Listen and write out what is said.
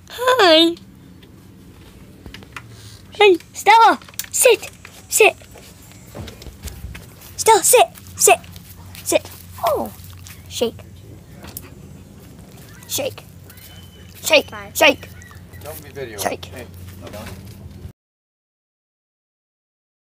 Hi. Hey, Stella, sit. Sit. Stella, sit. Sit. Sit. Oh, shake. Shake. Shake. Shake. Don't be video. Shake. Hey, no, don't.